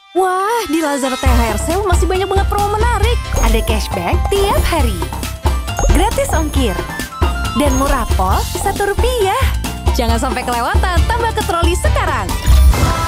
Wah, di Lazada THR Sale masih banyak banget promo menarik. Ada cashback tiap hari, gratis ongkir, dan murah pol Rp1. Jangan sampai kelewatan, tambah ke troli sekarang.